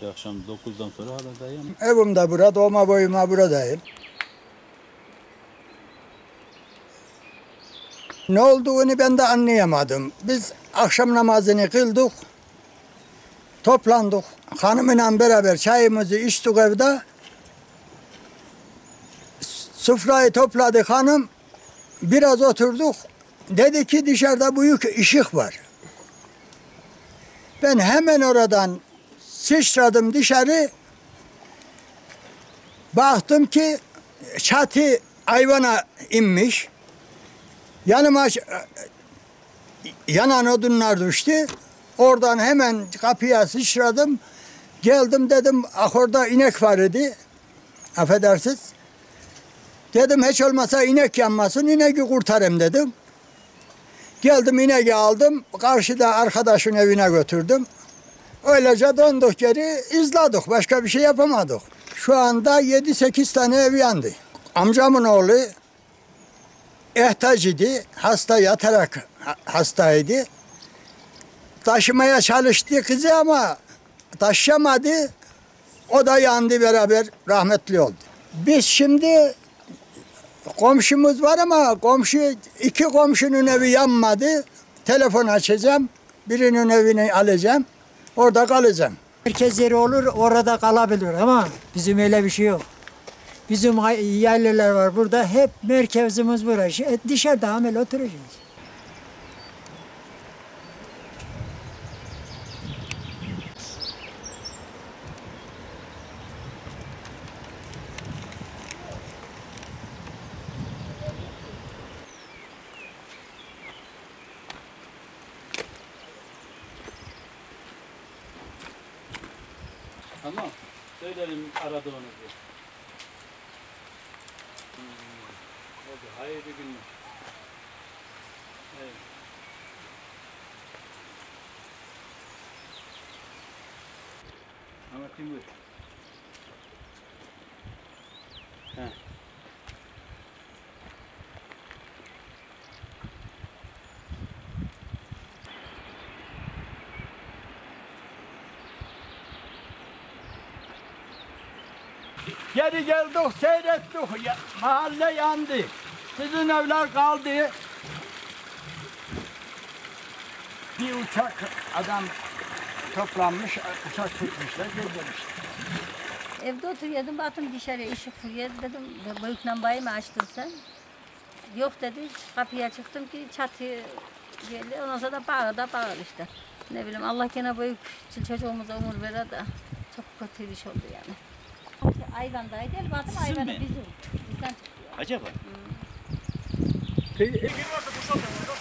işte akşam 9'dan sonra hala dayanıyor. Evim de burada, doğma boyuma buradayım. Ne olduğunu ben de anlayamadım. Biz akşam namazını kıldık, toplandık. Hanımla beraber çayımızı içtik evde. Sofrayı topladık hanım, biraz oturduk. Dedi ki dışarıda büyük ışık var. Ben hemen oradan sıçradım dışarı. Baktım ki çatı ayvana inmiş. Yanıma yanan odunlar düştü. Oradan hemen kapıya sıçradım. Geldim dedim, ah orada inek var idi. Affedersiniz. Dedim hiç olmasa inek yanmasın, ineği kurtarayım dedim. Geldim ineği aldım, karşıda arkadaşın evine götürdüm. Öylece döndük geri, izledik, başka bir şey yapamadık. Şu anda 7-8 tane ev yandı. Amcamın oğlu ihtaç idi, hasta yatarak hastaydı. Taşımaya çalıştı kızı ama taşıyamadı. O da yandı beraber, rahmetli oldu. Biz şimdi komşumuz var ama iki komşunun evi yanmadı. Telefon açacağım, birinin evini alacağım, orada kalacağım. Herkes yeri olur, orada kalabilir ama bizim öyle bir şey yok. Bizim yerliler var burada, hep merkezimiz burası. Dışarıda amel oturacağız. Tamam. Söylerim aradığınızı. Oldu. Hayırlı günler. Evet. Ama Timur. Heh. Geri geldik, seyrettik. Mahalle yandı. Sizin evler kaldı. Bir uçak adam toplanmış, uçak tutmuşlar, gezdirmişler. Evde oturuyordum, baktım dışarıya ışık vuruyor. Dedim, büyük lambayı mı açtın sen? Yok dedi, kapıya çıktım ki çatı geldi. Ondan sonra da bağır işte. Ne bileyim, Allah gene büyük çocuğumuza umur verir de çok kötü bir şey oldu yani. Ayvandaydı, baktım Sizin ayvanı mi? bizim. Bizden çıktı. Acaba? Hmm. Peki,